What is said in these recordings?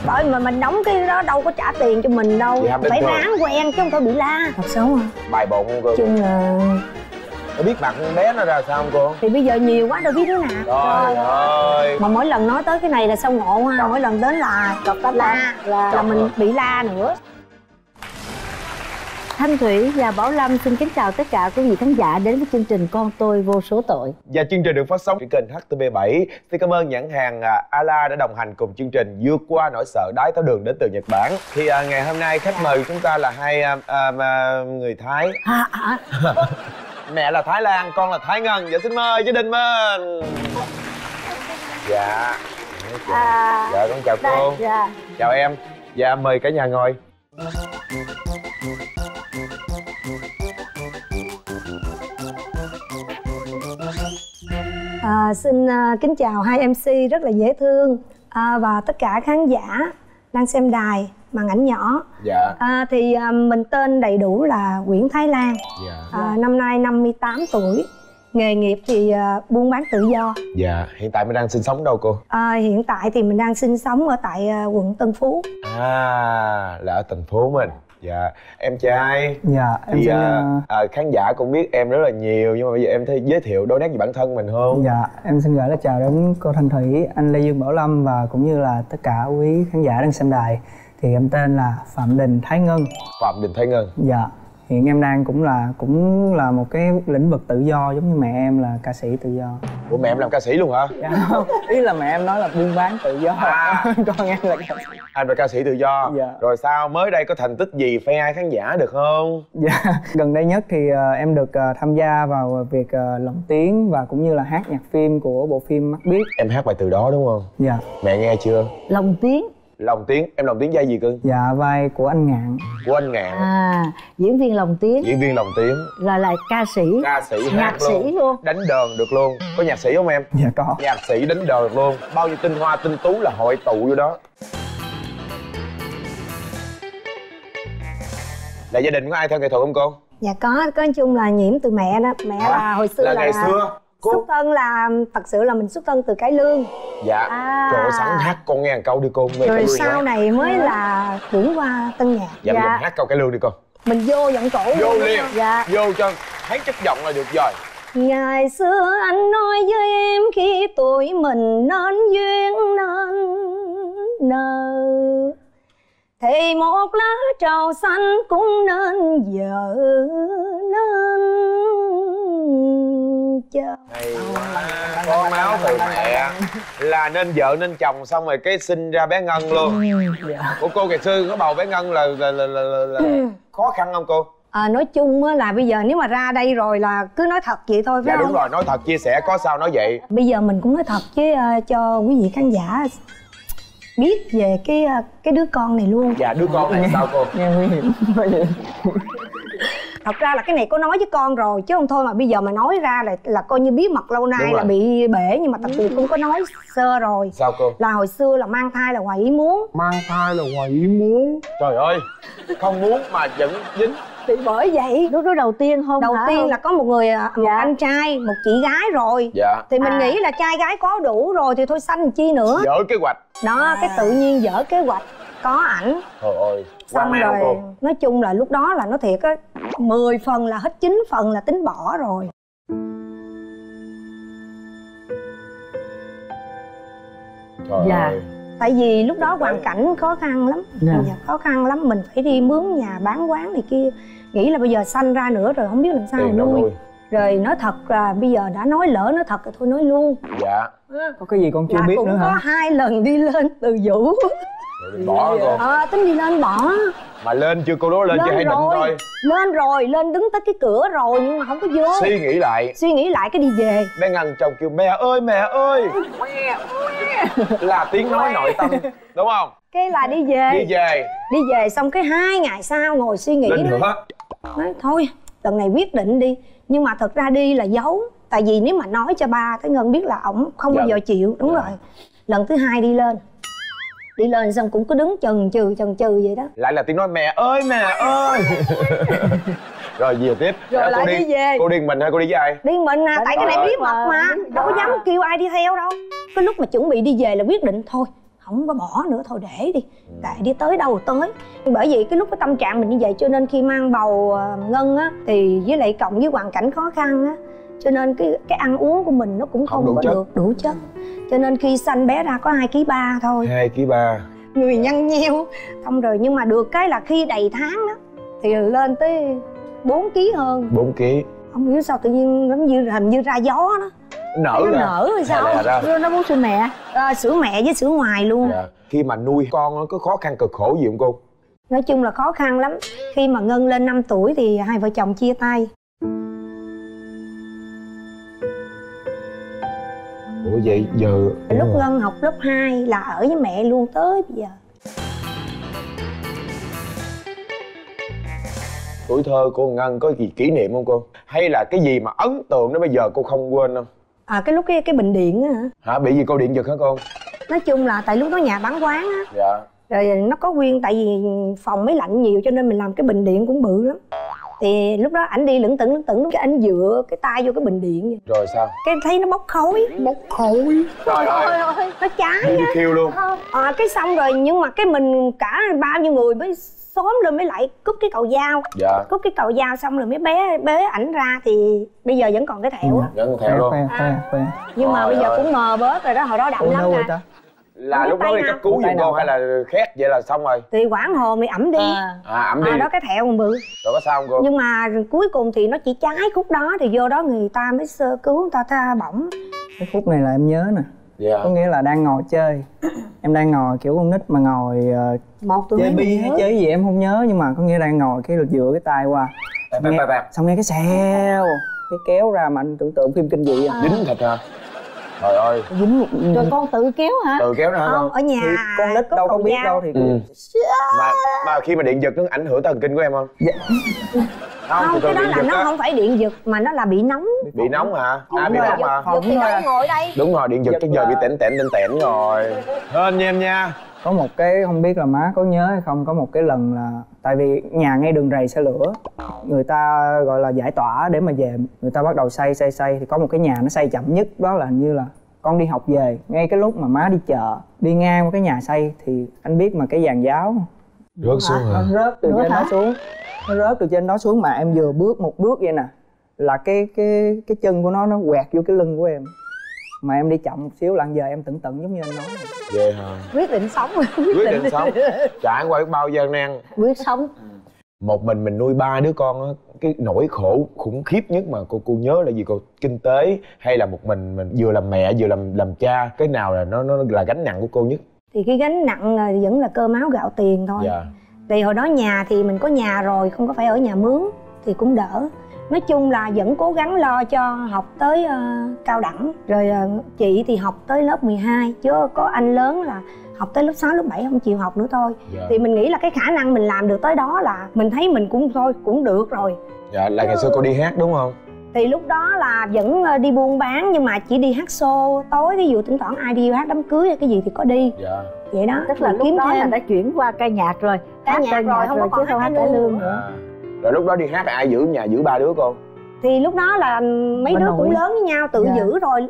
Bởi mà mình đóng cái đó đâu có trả tiền cho mình đâu. Phải ráng quen chứ không phải bị la. Thật xấu không? Bài bộn không cô? Chung là... Có biết mặt con bé nó ra sao không cô? Thì bây giờ nhiều quá đâu biết đứa nào. Trời ơi. Mà mỗi lần nói tới cái này là sao ngộ ha. Mỗi lần đến là là mình bị la nữa. Thanh Thủy và Bảo Lâm xin kính chào tất cả quý vị khán giả đến với chương trình Con Tôi Vô Số Tội. Và chương trình được phát sóng trên kênh HTV7. Xin cảm ơn nhãn hàng Ala đã đồng hành cùng chương trình vượt qua nỗi sợ đái tháo đường đến từ Nhật Bản. Thì ngày hôm nay khách mời chúng ta là hai người Thái. Mẹ là Thái Lan, con là Thái Ngân. Dạ xin mời gia đình mình. Dạ. Dạ con chào cô. Dạ. Chào em. Dạ mời cả nhà ngồi. Xin kính chào hai MC rất là dễ thương và tất cả khán giả đang xem đài màn ảnh nhỏ. Dạ. Thì mình tên đầy đủ là Nguyễn Thái Lan. Dạ. Năm nay 58 tuổi. Nghề nghiệp thì buôn bán tự do. Dạ. Hiện tại mình đang sinh sống đâu cô? Hiện tại thì mình đang sinh sống ở tại quận Tân Phú. Là ở thành phố mình. Dạ. Em trai. Dạ em thì xin... khán giả cũng biết em rất là nhiều, nhưng mà bây giờ em thấy giới thiệu đôi nét về bản thân mình không? Dạ em xin gửi lời chào đến cô Thanh Thủy, anh Lê Dương Bảo Lâm và cũng như là tất cả quý khán giả đang xem đài. Thì em tên là Phạm Đình Thái Ngân. Phạm Đình Thái Ngân. Dạ. Hiện em đang cũng là một cái lĩnh vực tự do, giống như mẹ em là ca sĩ tự do. Ủa mẹ em làm ca sĩ luôn hả? Dạ không, ý là mẹ em nói là buôn bán tự do. Con em là ca sĩ. Anh là ca sĩ tự do. Dạ. Rồi sao, mới đây có thành tích gì khoe ai khán giả được không? Dạ, gần đây nhất thì em được tham gia vào việc lồng tiếng và cũng như là hát nhạc phim của bộ phim Mắt Biếc. Em hát bài từ đó đúng không? Dạ. Mẹ nghe chưa? Lồng tiếng. Lồng tiếng, em lồng tiếng vai gì cưng? Dạ, vai của anh Ngạn. Của anh Ngạn. Diễn viên lồng tiếng. Diễn viên lồng tiếng. Là ca sĩ. Ca sĩ, nhạc hát sĩ luôn. Đánh đờn được luôn. Có nhạc sĩ không em? Dạ có. Nhạc sĩ đánh đờn được luôn. Bao nhiêu tinh hoa tinh tú là hội tụ vô đó. Là gia đình có ai theo nghệ thuật không cô? Dạ có nói chung là nhiễm từ mẹ đó. Mẹ là hồi xưa là ngày xưa cô... xuất thân là thật sự là mình xuất thân từ Cải Lương. Dạ. Trời ơi, sẵn hát con nghe một câu đi cô. Rồi sau này mới là chuyển qua Tân Nhạc. Dạ, bây giờ hát câu Cải Lương đi cô. Mình vô giọng cổ. Vô liền. Dạ. Vô cho thấy chất giọng là được rồi. Ngày xưa anh nói với em khi tuổi mình nên duyên nên nợ, thì một lá trầu xanh cũng nên vợ nên chờ. Hay quá. Có máu từ mẹ là nên vợ nên chồng, xong rồi cái sinh ra bé Ngân luôn. Của cô ngày xưa có bầu bé Ngân là khó khăn không cô? Nói chung là bây giờ nếu mà ra đây rồi là cứ nói thật vậy thôi phải dạ, không? đúng rồi, nói thật chia sẻ, có sao nói vậy. Bây giờ mình cũng nói thật với cho quý vị khán giả biết về cái đứa con này luôn. Dạ, đứa con này sao cô? Nghe nguy hiểm. Thật ra là cái này có nói với con rồi chứ không thôi mà bây giờ mà nói ra là coi như bí mật lâu nay là bị bể, nhưng mà thật sự cũng có nói sơ rồi. Sao cô? Là hồi xưa là mang thai là ngoài ý muốn. Mang thai là ngoài ý muốn? Trời ơi, không muốn mà vẫn dính. Thì bởi vậy lúc đó đầu tiên không? Đầu tiên là có một người một anh trai, một chị gái rồi. Dạ. Thì mình nghĩ là trai gái có đủ rồi thì thôi sanh chi nữa. Dở kế hoạch. Đó, cái tự nhiên dở kế hoạch. Có ảnh. Trời ơi, xong rồi cô. Nói chung là lúc đó là nó thiệt á, 10 phần là hết 9 phần là tính bỏ rồi. Trời ơi. Tại vì lúc đó hoàn cảnh khó khăn lắm. Khó khăn lắm, mình phải đi mướn nhà bán quán này kia. Nghĩ là bây giờ sanh ra nữa rồi không biết làm sao nuôi. Rồi nói thật là bây giờ đã nói lỡ nói thật thì thôi nói luôn. Dạ. Có cái gì con chưa biết nữa hả? Cũng có 2 lần đi lên từ Vũ. Rồi bỏ cô. Tính đi lên bỏ. Mà lên chưa cô, đó lên chưa hay định thôi? Lên rồi, lên đứng tới cái cửa rồi nhưng mà không có vô. Suy nghĩ lại cái đi về. Bé Ngân chồng kêu mẹ ơi là tiếng nói nội tâm đúng không? Cái là đi về xong cái 2 ngày sau ngồi suy nghĩ đó. Nói thôi lần này quyết định đi, nhưng mà thật ra đi là giấu, tại vì nếu mà nói cho ba Thái Ngân biết là ổng không bao giờ chịu. Đúng rồi. Lần thứ 2 đi lên xong cũng cứ đứng chần chừ vậy đó. Lại là tiếng nói mẹ ơi rồi về tiếp. Rồi lại đi về. Cô đi mình hay cô đi với ai? Đi mình à, tại cái này bí mật mà đâu có dám kêu ai đi theo đâu. Cái lúc mà chuẩn bị đi về là quyết định thôi không có bỏ nữa, thôi để đi, tại đi tới đâu tới. Bởi vì cái lúc cái tâm trạng mình như vậy cho nên khi mang bầu Ngân á thì với lại cộng với hoàn cảnh khó khăn á, cho nên cái ăn uống của mình nó cũng không có được đủ chất, cho nên khi sanh bé ra có 2,3 kg thôi. 2,3 kg. Người nhăn nheo xong rồi, nhưng mà được cái là khi đầy tháng á thì lên tới 4 kg hơn. 4 kg. Không hiểu sao tự nhiên giống như hình như ra gió đó. Nở ra. Nở rồi sao? Nó muốn sữa mẹ. Sữa mẹ với sữa ngoài luôn. Dạ. Khi mà nuôi con nó có khó khăn cực khổ gì không cô? Nói chung là khó khăn lắm. Khi mà Ngân lên 5 tuổi thì hai vợ chồng chia tay. Ủa vậy giờ lúc Ngân học lớp 2 là ở với mẹ luôn tới bây giờ. Tuổi thơ của Ngân có gì kỷ niệm không cô? Hay là cái gì mà ấn tượng đến bây giờ cô không quên không? Cái lúc cái bình điện á hả? Hả? Bị gì cô điện giật hả cô? Nói chung là tại lúc đó nhà bán quán á. Dạ. Rồi nó có nguyên, tại vì phòng máy lạnh nhiều cho nên mình làm cái bình điện cũng bự lắm. Thì lúc đó ảnh đi lững tững cái ảnh dựa cái tay vô cái bình điện vậy. Rồi sao? Cái thấy nó bốc khói. Bốc khói. Trời ơi, nó cháy á. Kêu luôn. Cái xong rồi nhưng mà cái mình cả bao nhiêu người mới xóm lên mới lại cúp cái cầu dao. Dạ. Cúp cái cầu dao xong rồi mới bế ảnh ra thì bây giờ vẫn còn cái thẹo á. Vẫn thẹo luôn. Nhưng mà bây giờ cũng mờ bớt rồi đó, hồi đó đậm lắm nè. Là lúc đó đi cấp cứu giùm cô hay là khét vậy là xong rồi? Thì quảng hồn thì ẩm đi. Ẩm đi. Đó cái thẹo còn bự. Rồi có sao không cô? Nhưng mà cuối cùng thì nó chỉ cháy khúc đó thì vô đó người ta mới sơ cứu, người ta bỏng. Cái khúc này là em nhớ nè. Dạ. Có nghĩa là đang ngồi chơi. Em đang ngồi kiểu con nít mà ngồi chơi bi hay chơi gì em không nhớ, nhưng mà có nghĩa đang ngồi cái dựa cái tay qua. Xong nghe cái xèo, cái kéo ra mà anh tưởng tượng phim kinh dị à. Dính thịt hả? Trời ơi. Dính. Rồi con tự kéo hả? Tự kéo nữa hả? Không, ở nhà thì con nít đâu có biết đâu thì mà khi mà điện giật nó ảnh hưởng tới thần kinh của em không? Dạ. Không, cái đó là nó không phải điện giật mà nó là bị nóng. Bị nóng hả? Bị nóng hả? Giật thì đâu ngồi đây. Đúng rồi, điện giật cái giờ bị tẻn rồi. Hên nha em nha. Có một cái không biết là má có nhớ hay không, có một cái lần là tại vì nhà ngay đường rầy xe lửa, người ta gọi là giải tỏa để mà về, người ta bắt đầu xây thì có một cái nhà nó xây chậm nhất, đó là hình như là con đi học về, ngay cái lúc mà má đi chợ đi ngang qua cái nhà xây thì anh biết mà cái giàn giáo rớt xuống hả? Nó rớt từ trên đó xuống, nó rớt từ trên đó xuống mà em vừa bước một bước vậy nè là cái chân của nó quẹt vô cái lưng của em. Mà em đi chậm một xíu là giờ em tưởng tượng giống như anh nói vậy hả? Quyết định sống. Quyết định sống. Trải qua bao gian nan. Quyết sống. Một mình nuôi 3 đứa con á, cái nỗi khổ khủng khiếp nhất mà cô nhớ là gì cô? Kinh tế hay là một mình vừa làm mẹ vừa làm cha, cái nào là nó là gánh nặng của cô nhất? Thì cái gánh nặng vẫn là cơm áo gạo tiền thôi. Dạ. Thì hồi đó nhà thì mình có nhà rồi, không có phải ở nhà mướn thì cũng đỡ. Nói chung là vẫn cố gắng lo cho học tới cao đẳng. Rồi chị thì học tới lớp 12, chứ có anh lớn là học tới lớp 6, lớp 7 không chịu học nữa thôi. Dạ. Thì mình nghĩ là cái khả năng mình làm được tới đó là mình thấy mình cũng được rồi. Dạ, là ngày xưa cô đi hát đúng không? Thì lúc đó là vẫn đi buôn bán nhưng mà chỉ đi hát show tối, ví dụ thỉnh thoảng ai đi hát đám cưới hay cái gì thì có đi. Dạ. Vậy đó. Tức là lúc đó là đã chuyển qua ca nhạc rồi. Ca nhạc rồi, không có còn hát cải lương nữa. Rồi lúc đó đi hát ai giữ nhà, giữ 3 đứa con? Thì lúc đó là mấy đứa cũng lớn với nhau tự giữ rồi.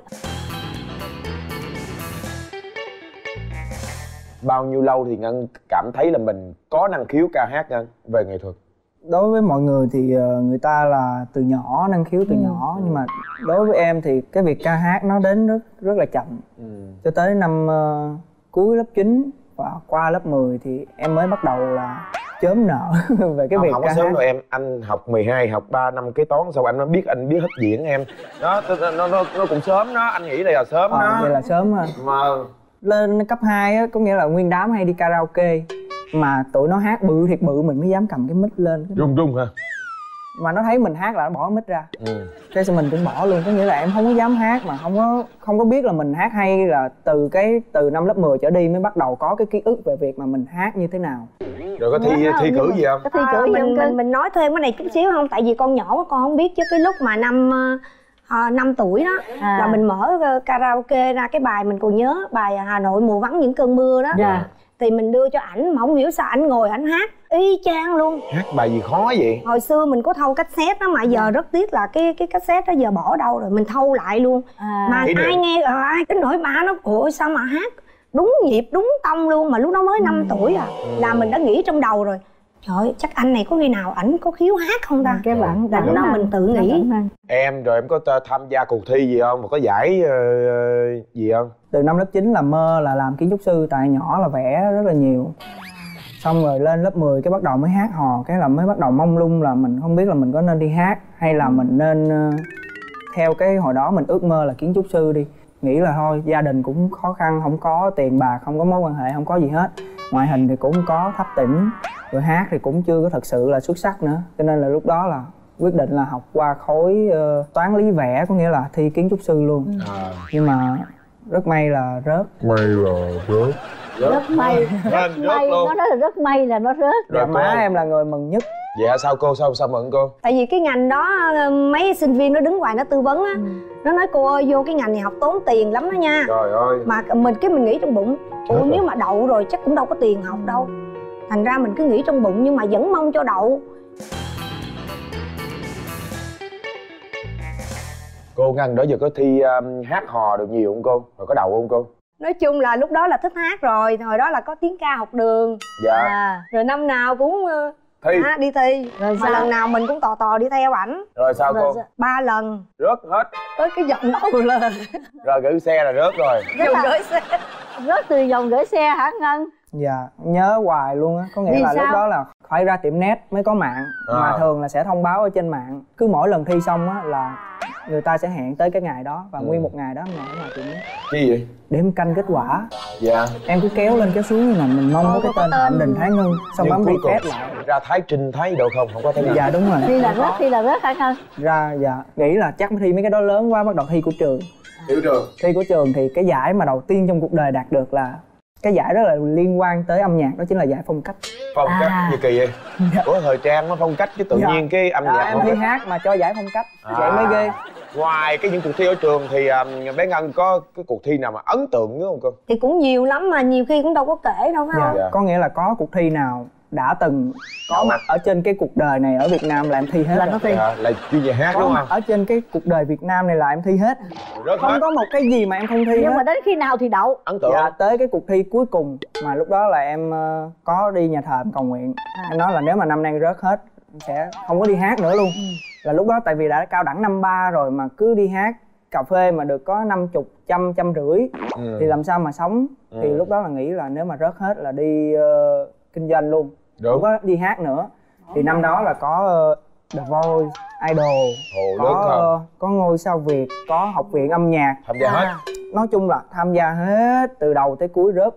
Bao nhiêu lâu thì Ngân cảm thấy là mình có năng khiếu ca hát Ngân về nghệ thuật? Đối với mọi người thì người ta là từ nhỏ, năng khiếu từ nhỏ. Nhưng mà đối với em thì cái việc ca hát nó đến rất là chậm. Cho tới năm cuối lớp 9 và qua lớp 10 thì em mới bắt đầu là chớm nợ về cái việc không ca có sớm hát. đâu em, anh học 12, học 3 năm kế toán xong anh biết hết diễn em. Đó, nó cũng sớm đó, anh nghĩ đây là sớm đó. Vậy là sớm mà lên cấp 2 á, có nghĩa là nguyên đám hay đi karaoke mà tụi nó hát bự thiệt bự mình mới dám cầm cái mic lên. Run hả? Mà nó thấy mình hát là nó bỏ mic ra. Thế sao mình cũng bỏ luôn, có nghĩa là em không có dám hát mà không có biết là mình hát hay, là từ năm lớp 10 trở đi mới bắt đầu có cái ký ức về việc mà mình hát như thế nào. Rồi có thi cử gì không? Có thi cử mình nói thêm cái này chút xíu không? Tại vì con nhỏ con không biết, chứ cái lúc mà năm tuổi đó là mình mở karaoke ra, cái bài mình còn nhớ bài Hà Nội mùa vắng những cơn mưa đó. Thì mình đưa cho ảnh mà không hiểu sao ảnh ngồi ảnh hát y chang luôn. Hát bài gì khó vậy? Hồi xưa mình có thâu cassette đó mà giờ rất tiếc là cái cassette đó giờ bỏ đâu rồi, mình thâu lại luôn. Mà ai nghe ai cái nỗi ba nó ủa sao mà hát đúng nhịp đúng tông luôn, mà lúc đó mới 5 tuổi à. Là mình đã nghĩ trong đầu rồi, trời ơi, chắc anh này có khi nào ảnh có khiếu hát không ta. Cái bạn là lúc đó mình tự nghĩ. Em rồi em có tham gia cuộc thi gì không, mà có giải gì không? Từ năm lớp 9 là mơ là làm kiến trúc sư, tại nhỏ là vẽ rất là nhiều. Xong rồi lên lớp 10 cái bắt đầu mới hát hò, cái là mới bắt đầu mông lung là mình không biết là mình có nên đi hát hay là mình nên theo cái hồi đó mình ước mơ là kiến trúc sư đi. Nghĩ là thôi gia đình cũng khó khăn, không có tiền bạc, không có mối quan hệ, không có gì hết. Ngoại hình thì cũng không có, thấp tĩnh. Rồi hát thì cũng chưa có thật sự là xuất sắc nữa. Cho nên là lúc đó là quyết định là học qua khối toán lý vẽ, có nghĩa là thi kiến trúc sư luôn. Nhưng mà rất may là rớt. Rất may, rất may, nó nói là rất may là nó rớt. Dạ, má em là người mừng nhất. Dạ sao cô, sao mừng cô? Tại vì cái ngành đó mấy sinh viên nó đứng ngoài nó tư vấn á, nó nói cô ơi vô cái ngành này học tốn tiền lắm đó nha. Trời ơi. Mà mình nghĩ trong bụng, ủa nếu mà đậu rồi chắc cũng đâu có tiền học đâu. Thành ra mình cứ nghĩ trong bụng nhưng mà vẫn mong cho đậu. Cô ngăn đó giờ có thi hát hò được nhiều không cô? Rồi có đậu không cô? Nói chung là lúc đó là thích hát rồi, hồi đó là có tiếng ca học đường. Dạ. Rồi năm nào cũng thi. đi thi. Rồi mà lần nào mình cũng tò đi theo ảnh. Rồi sao cô? 3 lần. Rớt hết. Tới cái vòng đầu lên. Rồi gửi xe là rớt rồi. Vòng gửi xe. Rớt từ vòng gửi xe hả Ngân? Dạ, nhớ hoài luôn á. Có nghĩa là lúc đó là phải ra tiệm net mới có mạng. Mà thường là sẽ thông báo ở trên mạng. Cứ mỗi lần thi xong á là người ta sẽ hẹn tới cái ngày đó. Và nguyên một ngày đó ngồi ở ngoài tiệm net. Cái gì? Để em canh kết quả. Dạ. Em cứ kéo lên kéo xuống như là mình mong có cái tên Phạm Đình Thái Ngân. Xong bấm refresh lại. Ra Thái Trinh Thái độ không? Không có Thái Ngân. Dạ đúng rồi. Thi là rớt hả Ngân? Ra dạ, nghĩ là chắc thi mấy cái đó lớn quá, bắt đầu thi của trường. Thi của trường thì cái giải mà đầu tiên trong cuộc đời đạt được là cái giải rất là liên quan tới âm nhạc, đó chính là giải phong cách. Phong cách gì kỳ vậy? Của thời trang nó phong cách chứ tự nhiên cái âm nhạc. Em thi hát mà cho giải phong cách, vậy mới ghê. Ngoài những cuộc thi ở trường thì bé Ngân có cái cuộc thi nào mà ấn tượng nữa không cô? Thì cũng nhiều lắm mà nhiều khi cũng đâu có kể đâu phải không? Có nghĩa là có cuộc thi nào đã từng có mặt ở trên cái cuộc đời này ở Việt Nam là em thi hết. Là nó thi. Là chuyên về hát có đúng mặt không? ở trên cái cuộc đời Việt Nam này là em thi hết. Không có một cái gì mà em không thi hết. Nhưng mà đến khi nào thì đậu? Ấn tượng. Dạ, tới cái cuộc thi cuối cùng mà lúc đó là em có đi nhà thờ em cầu nguyện. Em nói là nếu mà năm nay rớt hết em sẽ không có đi hát nữa luôn. Là lúc đó tại vì đã cao đẳng năm 3 rồi mà cứ đi hát cà phê mà được có 50, 150 thì làm sao mà sống. Thì lúc đó là nghĩ là nếu mà rớt hết là đi kinh doanh luôn. Không có đi hát nữa. Thì năm đó là có The Voice, Idol, có Ngôi Sao Việt, có Học viện âm nhạc. Tham gia hết. Nói chung là tham gia hết từ đầu tới cuối, rớt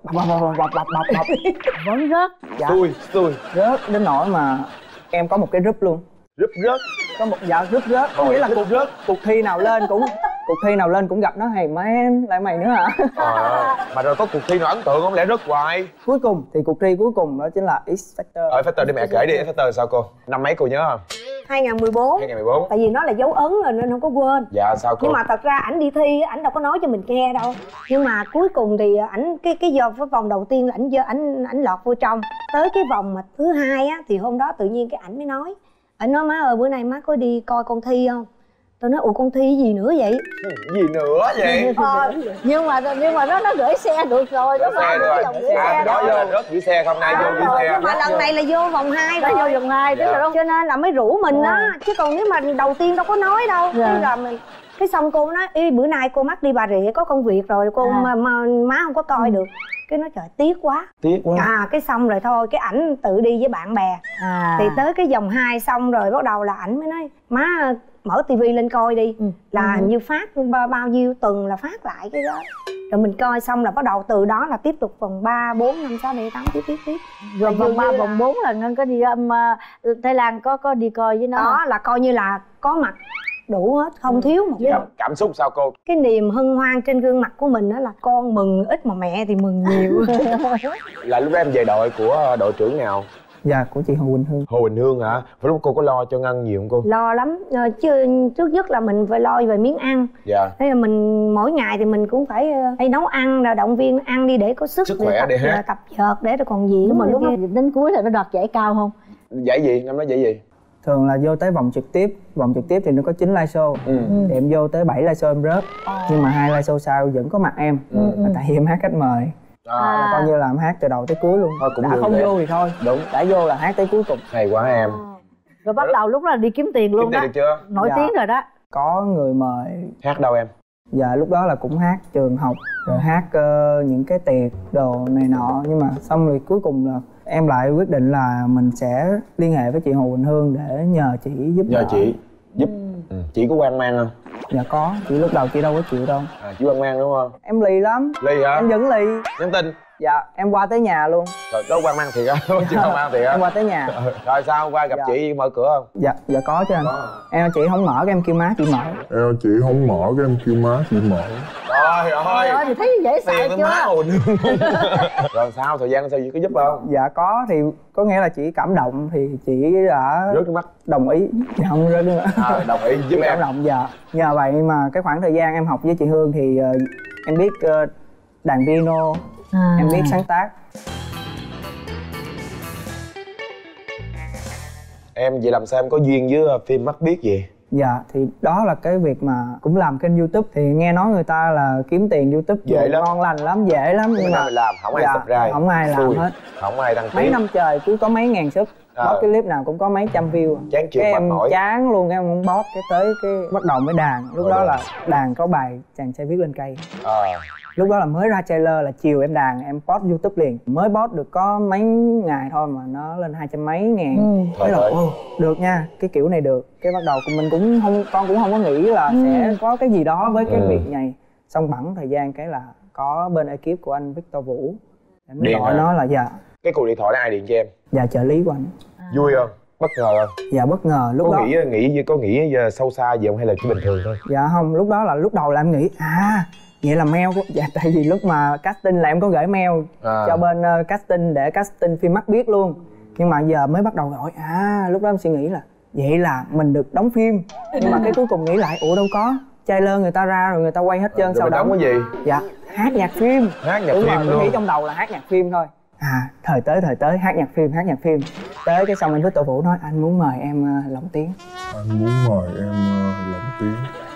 Vẫn rớt. Dạ. Xui. Rớt đến nỗi mà em có một cái group luôn. Rớt. Có một group rớt. Có nghĩa là cuộc thi nào lên cũng gặp nó, hey man, lại mày nữa hả? Mà rồi có cuộc thi nào ấn tượng không lẽ rớt hoài? Cuối cùng thì cuộc thi cuối cùng đó chính là X Factor. X Factor đi mẹ kể đi, X Factor sao cô? Năm mấy cô nhớ không? 2014. Tại vì nó là dấu ấn rồi nên không có quên. Dạ sao cô? Nhưng mà thật ra ảnh đi thi ảnh đâu có nói cho mình nghe đâu. Nhưng mà cuối cùng thì ảnh cái vòng đầu tiên là ảnh lọt vô trong. Tới cái vòng mà thứ hai á thì hôm đó tự nhiên cái ảnh mới nói. Ảnh nói má ơi bữa nay má có đi coi con thi không? Tôi nói ủa con thi gì nữa vậy? Gì nữa vậy? Nhưng mà nó gửi xe được rồi. Nó xe rồi. Đó vô rớt gửi xe không, nay vô gửi xe. Mà lần này là vô vòng 2 rồi. Vô vòng 2 cho nên là mới rủ mình đó. Chứ còn nếu mà đầu tiên đâu có nói đâu. Cái xong cô nói ý bữa nay cô mắc đi Bà Rịa có công việc rồi cô má không có coi được. Cái nói trời tiếc quá. Cái xong rồi thôi cái ảnh tự đi với bạn bè. Thì tới cái vòng 2 xong rồi bắt đầu là ảnh mới nói má mở tivi lên coi đi. Là như phát bao nhiêu tuần là phát lại cái đó. Rồi mình coi xong là bắt đầu từ đó là tiếp tục vòng 3, 4, 5, 6, 7, 8 tiếp. Rồi vòng 3, vòng 4 là Ngân có đi Thái Lan có đi coi với nó. Đó là coi như là có mặt đủ hết, không thiếu một cái. Cảm xúc sao cô? Cái niềm hân hoan trên gương mặt của mình đó là con mừng ít mà mẹ thì mừng nhiều. Là lúc đó em về đội của đội trưởng nào? Dạ của chị Hồ Quỳnh Hương. Hồ Quỳnh Hương hả? Phải lúc cô có lo cho Ngân nhiều không cô? Lo lắm, chứ trước nhất là mình phải lo về miếng ăn. Dạ. Thế là mình mỗi ngày thì mình cũng phải nấu ăn, là động viên ăn đi để có sức khỏe để hát, tập vợt để rồi còn diễn. Nhưng mà lúc đó đến cuối là nó đoạt giải cao không? Giải gì? Năm đó giải gì? Thường là vô tới vòng trực tiếp thì nó có 9 live show. Thì em vô tới 7 live show em rớt. Nhưng mà 2 live show sau vẫn có mặt em. Tại vì em hát khách mời. là coi như là em hát từ đầu tới cuối luôn. Thôi cũng đã không đẹp. vô thì thôi, Đúng. đã vô là hát tới cuối cùng. Hay quá em. Rồi bắt đầu lúc đó là đi kiếm tiền luôn Kiếm tiền đó. được chưa? Nổi Dạ. tiếng rồi đó. Có người mời. Hát đâu em? Dạ lúc đó là cũng hát trường học, rồi hát những cái tiệc đồ này nọ. Nhưng mà xong rồi cuối cùng là em lại quyết định là mình sẽ liên hệ với chị Hồ Quỳnh Hương để nhờ chị giúp Nhờ đỡ. chị giúp. Chị có quan mang không? Dạ có, chị lúc đầu chị đâu có chịu đâu. Chị quan mang đúng không? Em lì lắm. Ly hả? Em vẫn lì. Nhắn tin. Dạ em qua tới nhà luôn. Rồi đó quan mang thiệt á? Chị quan mang thiệt á? Em qua tới nhà. Rồi sao hôm qua gặp Dạ. chị mở cửa không? Dạ dạ có chứ anh. Em chị không mở, cái em kêu má chị mở. Chị không mở, cái em kêu má chị mở. Trời Trời ơi. ơi thì thấy dễ sợ Tiền với chưa? má Hồ Nương. Rồi sao thời gian sao chị có giúp không? Dạ có, thì có nghĩa là chị cảm động thì chị đã Rớt nước mắt. đồng ý. Dạ không rớt nước mắt. Đồng ý giúp Chị em. cảm động. Dạ nhờ vậy mà cái khoảng thời gian em học với chị Hương thì em biết đàn piano, em biết sáng tác. Em vậy làm sao em có duyên với phim Mắt Biếc gì? Dạ thì đó là cái việc mà cũng làm kênh YouTube, thì nghe nói người ta là kiếm tiền YouTube Dễ lắm. ngon lành lắm, dễ lắm, nhưng mà mình làm không ai dạ, subscribe, không ai làm xui. hết. Không ai đăng Mấy ký. năm trời cứ có mấy ngàn sub, post cái clip nào cũng có mấy trăm view. Chán chường Cái mệt em mỏi. chán luôn, cái em không post, cái tới cái bắt đầu mới đàn. Lúc đó là đàn có bài Chàng Trai Viết Lên Cây. Lúc đó là mới ra trailer, là chiều em đàn em post YouTube liền. Mới post được có mấy ngày thôi mà nó lên 200 mấy ngàn. Thế là được nha, cái kiểu này được. Cái bắt đầu mình cũng không, con cũng không có nghĩ là sẽ có cái gì đó với cái việc này. Xong bẵng thời gian cái là có bên ekip của anh Victor Vũ, em mới gọi nó là dạ. Cái cuộc điện thoại đó ai điện cho em? Dạ trợ lý của anh. Vui không? Bất ngờ không? Dạ bất ngờ lúc có đó. có nghĩ sâu xa gì không hay là chỉ bình thường thôi? Dạ không, lúc đó là lúc đầu là em nghĩ vậy là mail của... Dạ tại vì lúc mà casting là em có gửi mail cho bên casting để casting phim Mắt Biếc luôn. Nhưng mà giờ mới bắt đầu gọi lúc đó em suy nghĩ là vậy là mình được đóng phim. Nhưng mà cái cuối cùng nghĩ lại đâu có, trailer người ta ra rồi người ta quay hết trơn, sau đó đóng cái gì? Dạ hát nhạc phim. Hát nhạc đúng phim rồi, luôn. nghĩ trong đầu là hát nhạc phim thôi. Thời tới hát nhạc phim. Tới cái xong anh với Tổ Vũ nói anh muốn mời em lồng tiếng. Anh muốn mời em lồng tiếng.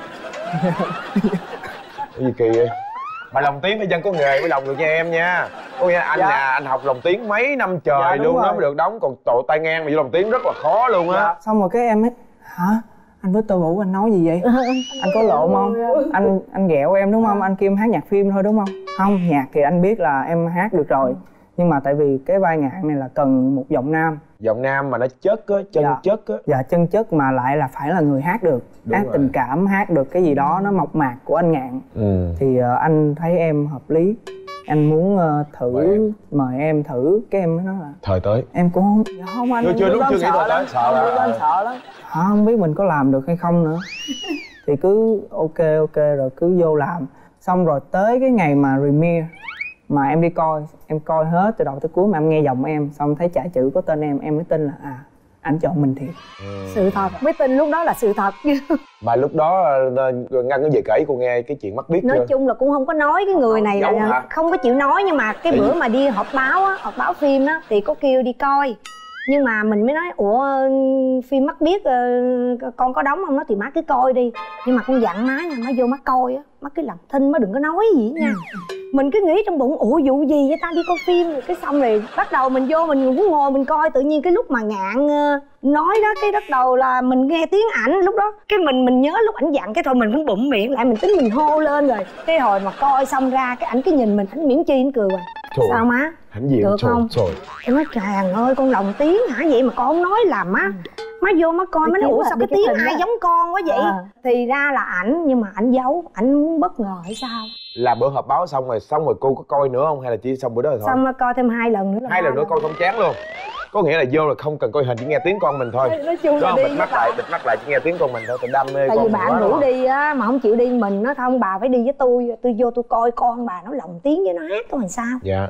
Cái gì kỳ vậy? Mà lồng tiếng phải dân có nghề mới lồng được nha em nha. Có nghĩa anh anh học lồng tiếng mấy năm trời luôn đó mới được đóng, còn tội tay ngang mà vô lồng tiếng rất là khó luôn á. Xong rồi cái em ấy anh với Tô Vũ anh nói gì vậy? Anh có lộn không? Anh ghẹo em đúng không? Anh kêu em hát nhạc phim thôi đúng không? Không, nhạc thì anh biết là em hát được rồi. Nhưng mà tại vì cái vai ngạn này là cần một giọng nam. Giọng nam mà nó chất á, chân chất á. Dạ chân chất mà lại là phải là người hát được. Hát tình cảm, hát được cái gì đó nó mộc mạc của anh Ngạn. Thì anh thấy em hợp lý. Anh muốn thử mời em thử, cái em mới nói là thời tới. Em cũng không, không anh. Chưa nghĩ thời tới, sợ lắm. Sợ lắm. Không biết mình có làm được hay không nữa. Thì cứ ok rồi cứ vô làm. Xong rồi tới cái ngày mà premiere mà em đi coi, em coi hết từ đầu tới cuối mà em nghe giọng em, xong thấy chả chữ có tên em mới tin là anh chọn mình thiệt. Sự thật, mới tin lúc đó là sự thật. Mà lúc đó Ngân có về kể cô nghe cái chuyện Mắt Biếc chưa? Nói chung là cũng không có nói cái người này là không có chịu nói, nhưng mà cái bữa mà đi họp báo phim á thì có kêu đi coi. Nhưng mà mình mới nói phim Mắt Biếc con có đóng không? Nó thì má cứ coi đi. Nhưng mà con dặn má nha, má vô má coi á, má cứ làm thinh, má đừng có nói gì nha. Mình cứ nghĩ trong bụng vụ gì vậy ta, đi coi phim rồi cái xong rồi bắt đầu mình vô mình cũng ngồi mình coi. Tự nhiên cái lúc mà Ngạn nói đó, cái bắt đầu là mình nghe tiếng ảnh. Lúc đó cái mình nhớ lúc ảnh dặn cái thôi mình cũng bụm miệng lại, mình tính mình hô lên rồi. Cái hồi mà coi xong ra cái ảnh cứ nhìn mình, ảnh mỉm chi ảnh cười hoài. Sao má? Ảnh gì được không? Em nói trời ơi con lồng tiếng hả, vậy mà con không nói làm má. Má vô má coi, má nói ủa sao cái tiếng ai giống con quá vậy? Thì ra là ảnh, nhưng mà ảnh giấu, ảnh muốn bất ngờ hay sao? Là bữa họp báo xong rồi cô có coi nữa không hay là chỉ xong bữa đó rồi thôi? Xong coi thêm 2 lần nữa là 2 lần nữa coi không chán luôn. Có nghĩa là vô là không cần coi hình, chỉ nghe tiếng con mình thôi. Nói chung là bịt mắt lại chỉ nghe tiếng con mình thôi, tự đam mê tại con. Tại vì bạn rủ đi á mà không chịu đi mình, nó không bà phải đi với tôi vô tôi coi con bà nó lồng tiếng với nó hát thôi làm sao? Dạ.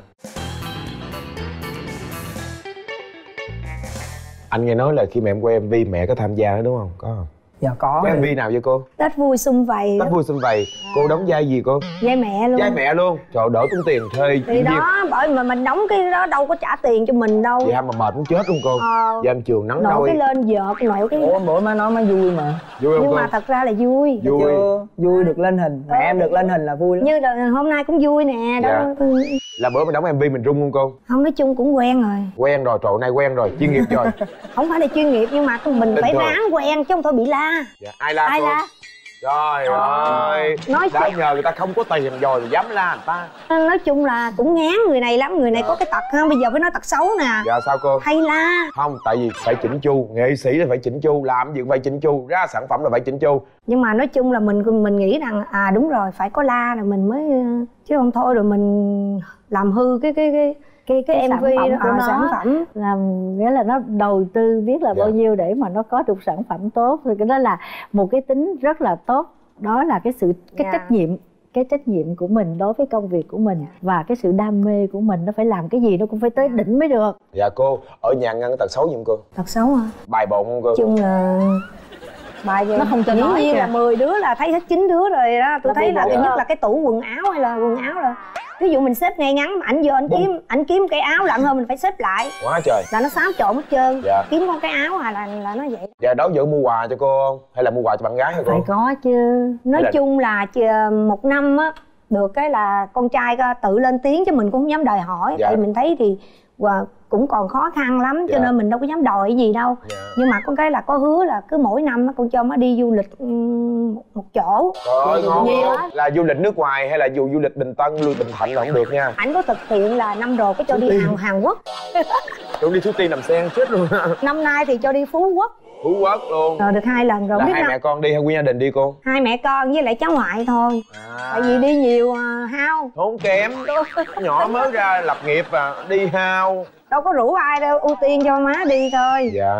Anh nghe nói là khi mà em quay MV mẹ có tham gia đó đúng không? Có không? Dạ có. Cái MV nào vậy cô? Tết vui sum vầy. Tết vui sum vầy. Cô đóng vai gì cô? Vai mẹ luôn. Vai mẹ luôn. Trời ơi, đỡ tốn tiền thuê thì đó bởi mà mình đóng cái đó đâu có trả tiền cho mình đâu. Dạ mà mệt muốn chết luôn cô. Dạ em trường nắng nổi nôi. cái lên vợt nổi cái. Ủa bữa má nói má vui mà. Vui không nhưng cô? mà thật ra là vui. Vui. Vui được lên hình. Mẹ em được lên hình là vui lắm. Như là hôm nay cũng vui nè đó. Dạ. Là bữa mình đóng MV mình rung không cô? Không, nói chung cũng quen rồi. Quen rồi, trộn này quen rồi, chuyên nghiệp rồi. Không phải là chuyên nghiệp nhưng mà mình phải ráng quen chứ không thôi bị la. Dạ. Ai la cô? Trời ơi, nói đã nhờ người ta không có tiền rồi thì dám la người ta. Nói chung là cũng ngán người này lắm, người này có cái tật không, bây giờ phải nói tật xấu nè. Dạ sao cô? Hay la. Không, tại vì phải chỉnh chu, nghệ sĩ là phải chỉnh chu, làm gì cũng phải chỉnh chu, ra sản phẩm là phải chỉnh chu. Nhưng mà nói chung là mình nghĩ rằng đúng rồi, phải có la rồi mình mới, chứ không thôi rồi mình làm hư cái MV của nó, sản phẩm làm nghĩa là nó đầu tư biết là bao nhiêu để mà nó có được sản phẩm tốt, thì cái đó là một cái tính rất là tốt. Đó là cái trách nhiệm của mình đối với công việc của mình và cái sự đam mê của mình. Nó phải làm cái gì nó cũng phải tới đỉnh mới được. Dạ cô, ở nhà ngăn cái tật xấu gì không cô? Tật xấu hả? Bài bộn không cô? Chung là bài gì nó không cho dĩ nói nhiên kìa. là 10 đứa là thấy hết 9 đứa rồi đó. Tôi thấy là thứ dạ. nhất là cái tủ quần áo hay là quần áo là ví dụ mình xếp ngay ngắn mà ảnh vô ảnh kiếm cái áo lặn hơn mình phải xếp lại Quá trời. là nó xáo trộn hết trơn. Dạ. Kiếm con cái áo là nó vậy. Dạ đó giờ mua quà cho cô không? Hay là mua quà cho bạn gái hả cô? Phải có chứ. Nói chung là một năm á được cái là con trai tự lên tiếng chứ mình cũng không dám đòi hỏi. Dạ. Tại mình thấy thì cũng còn khó khăn lắm cho Dạ. nên mình đâu có dám đòi cái gì đâu. Dạ. Nhưng mà con cái là có hứa là cứ mỗi năm con cho nó đi du lịch một chỗ. Trời ơi ngon Nhiều không? á. Là du lịch nước ngoài hay là du lịch Bình Tân, Bình Thạnh là không được nha. Ảnh có thực hiện là năm rồi có cho đi Hàn Quốc. Tôi đi Suối Tiên nằm sen chết luôn. Năm nay thì cho đi Phú Quốc. Phú Quốc luôn. Rồi được 2 lần rồi. Là biết hai mẹ con đi hay nguyên gia đình đi cô? Hai mẹ con với lại cháu ngoại thôi. Tại vì đi nhiều hao. Tốn kém. Nhỏ mới ra lập nghiệp đi hao. Đâu có rủ ai đâu, ưu tiên cho má đi thôi. Dạ.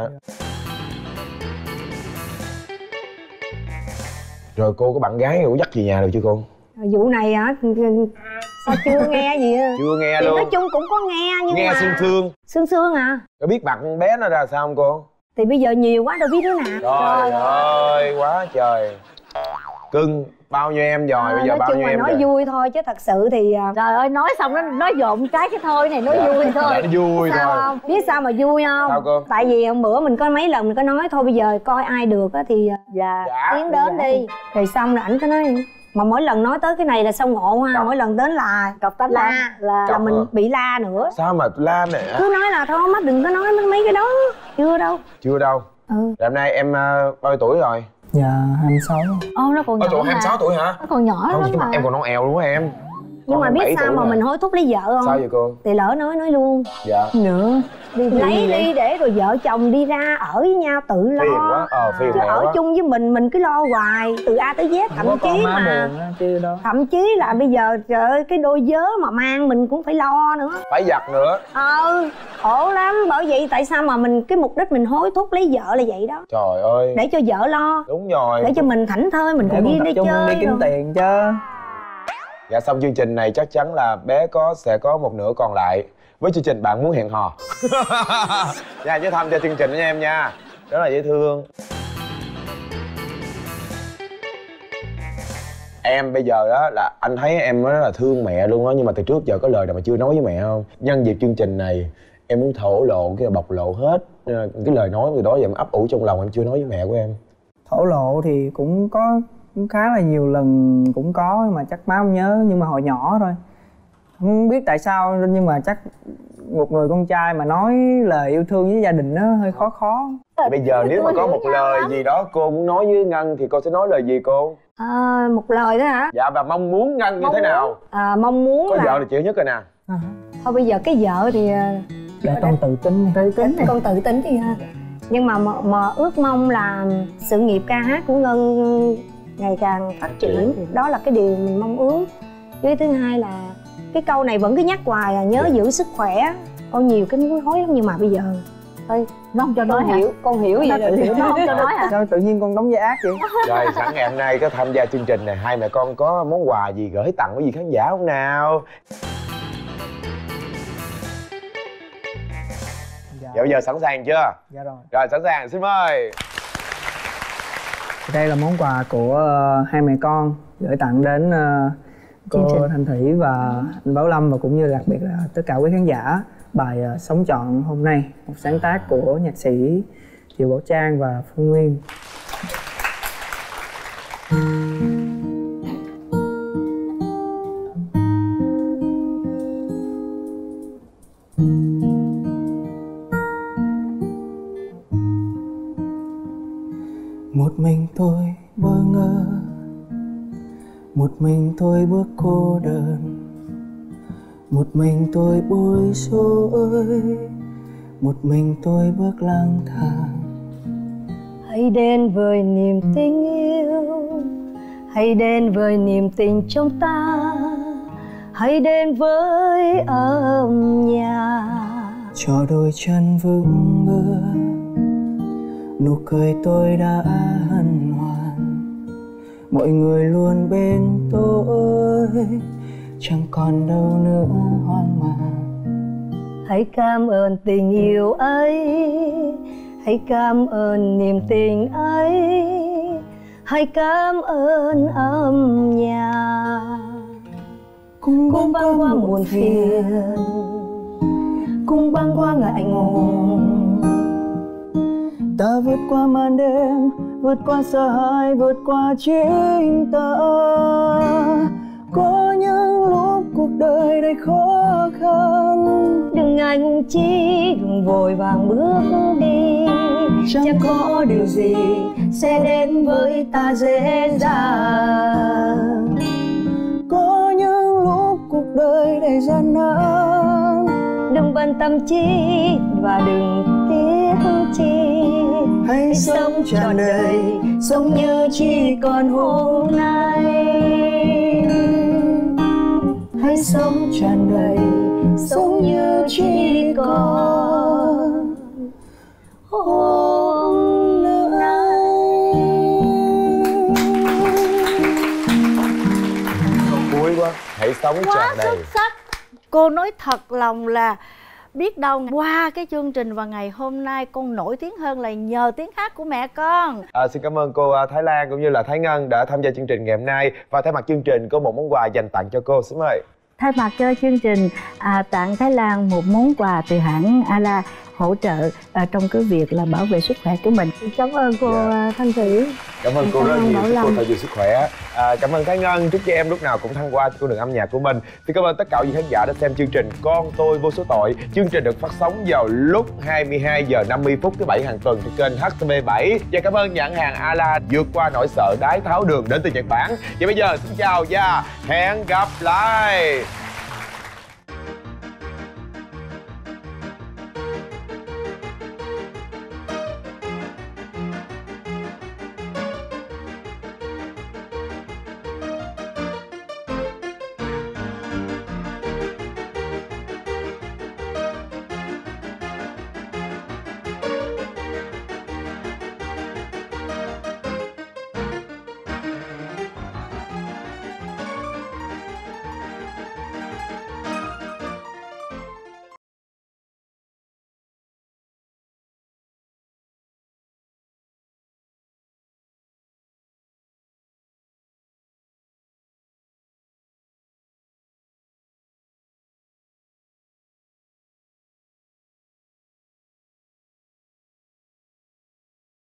Rồi cô có bạn gái rủ dắt về nhà được chưa cô? Vụ này hả? Sao chưa nghe gì? Chưa nghe thì luôn. nói chung cũng có nghe nhưng nghe mà sương sương à. Có biết mặt con bé nó ra sao không cô? Thì bây giờ nhiều quá đâu biết đứa nào. Trời ơi quá trời. Cưng bao nhiêu em rồi bây giờ bao nhiêu em nói rồi? vui thôi chứ thật sự thì Trời ơi nói xong nó nói dộn cái thôi này nói vui thôi. Dạ, nó vui sao thôi. không? Biết sao mà vui không? Sao cô? Tại vì hôm bữa mình có mấy lần mình có nói thôi bây giờ coi ai được á thì Dạ. tiến đến đi. Rồi xong rồi ảnh có nói mà mỗi lần nói tới cái này là sao ngộ ha. Mỗi lần đến là Cọc tánh là mình bị la nữa. Sao mà la mẹ? Cứ nói là thôi mắt đừng có nói mấy cái đó. Chưa đâu. Chưa đâu. Hôm nay em bao nhiêu tuổi rồi? Dạ 26. Nó còn nhỏ. Trời 26 tuổi hả? Nó còn nhỏ Không, lắm chứ mặt mà. em còn non èo luôn á em. Nhưng mà biết sao mà mình hối thúc lấy vợ không? Sao vậy cô? Thì lỡ nói luôn. Dạ. Nữa. Lấy đi để rồi vợ chồng đi ra ở với nhau tự lo. Phiền quá. Phiền chứ ở quá. chung với mình cứ lo hoài từ A tới Z. Thậm chí mà chứ đâu. thậm chí là bây giờ trời ơi cái đôi vớ mà mang mình cũng phải lo nữa. Phải giặt nữa. Khổ lắm. Bởi vậy tại sao mà mình cái mục đích mình hối thúc lấy vợ là vậy đó. Trời ơi. Để cho vợ lo. Đúng rồi. Để cho mình thảnh thơi mình còn đi chơi. Đi kiếm tiền chứ. Dạ xong chương trình này chắc chắn là bé sẽ có một nửa còn lại với chương trình Bạn Muốn Hẹn Hò. Nha, nhớ thăm cho chương trình đó nha em nha. Rất là dễ thương. Em bây giờ đó là anh thấy em rất là thương mẹ luôn á. Nhưng mà từ trước giờ có lời nào mà chưa nói với mẹ không? Nhân dịp chương trình này em muốn thổ lộ, cái bộc lộ hết cái lời nói từ đó giờ em ấp ủ trong lòng em chưa nói với mẹ của em. Thổ lộ thì cũng khá là nhiều lần cũng có mà chắc má không nhớ, nhưng mà hồi nhỏ thôi. Không biết tại sao nhưng mà chắc một người con trai mà nói lời yêu thương với gia đình nó hơi khó. Bây giờ nếu mà có một lời gì đó cô muốn nói với Ngân thì cô sẽ nói lời gì cô? Một lời đó hả? Dạ và mong muốn Ngân như thế nào? Mong muốn có là vợ thì chịu nhất rồi nè. thôi bây giờ cái vợ thì để con tự tính con tự tính đi ha. Nhưng mà ước mong là sự nghiệp ca hát của Ngân ngày càng phát triển. Đó là cái điều mình mong ước. Với thứ hai là cái câu này vẫn cứ nhắc hoài là nhớ giữ sức khỏe. Con nhiều cái muốn nói lắm nhưng mà bây giờ thôi nó không cho nói hả? Con hiểu vậy rồi. Nó không cho nói hả? Sao tự nhiên con đóng vai ác vậy? Rồi sẵn ngày hôm nay có tham gia chương trình này, hai mẹ con có món quà gì gửi tặng cái gì khán giả không nào? Dạ bây giờ sẵn sàng chưa? Dạ rồi. Rồi sẵn sàng, xin mời. Đây là món quà của hai mẹ con gửi tặng đến cô Thanh Thủy và anh Bảo Lâm, và cũng như đặc biệt là tất cả quý khán giả. Bài Sống Trọn Hôm Nay, một sáng tác của nhạc sĩ Kiều Bảo Trang và Phương Nguyên. Một mình tôi bơ ngơ, một mình tôi bước cô đơn, một mình tôi bối rối, một mình tôi bước lang thang. Hãy đến với niềm tình yêu, hãy đến với niềm tình trong ta, hãy đến với âm nhạc. Cho đôi chân vững bước, nụ cười tôi đã hân hoan, mọi người luôn bên tôi, chẳng còn đâu nữa hoang mang. Hãy cảm ơn tình yêu ấy, hãy cảm ơn niềm tình ấy, hãy cảm ơn âm nhạc. Cùng băng qua muộn phiền, cùng băng qua ngại ngùng. Ta vượt qua màn đêm, vượt qua sợ hãi, vượt qua chính ta. Có những lúc cuộc đời đầy khó khăn, đừng ngại ngùng chi, đừng vội vàng bước đi. Chẳng có điều gì sẽ đến với ta dễ dàng. Có những lúc cuộc đời đầy gian nan, đừng bận tâm chi và đừng tiếc chi. Hãy sống trọn đời, sống như chỉ còn hôm nay. hãy sống tràn đầy, sống như chỉ còn hôm nay. Vui quá, hãy sống tràn đầy. Quá xuất sắc. Cô nói thật lòng là biết đâu qua cái chương trình và ngày hôm nay con nổi tiếng hơn là nhờ tiếng hát của mẹ con. Xin cảm ơn cô Thái Lan cũng như là Thái Ngân đã tham gia chương trình ngày hôm nay. Và thay mặt chương trình có một món quà dành tặng cho cô, xin mời. Thay mặt cho chương trình tặng Thái Lan một món quà từ hãng Ala hỗ trợ trong cái việc là bảo vệ sức khỏe của mình. Cảm ơn cô Thanh Thủy. Cảm ơn cô rất nhiều, chúc cô thật nhiều sức khỏe. Cảm ơn Thái Ngân, chúc cho em lúc nào cũng thăng hoa trên con đường âm nhạc của mình. Xin cảm ơn tất cả quý khán giả đã xem chương trình Con Tôi Vô Số Tội. Chương trình được phát sóng vào lúc 22 giờ 50 phút thứ Bảy hàng tuần trên kênh HTV7. Và cảm ơn nhãn hàng Ala vượt qua nỗi sợ đái tháo đường đến từ Nhật Bản. Và bây giờ xin chào và hẹn gặp lại.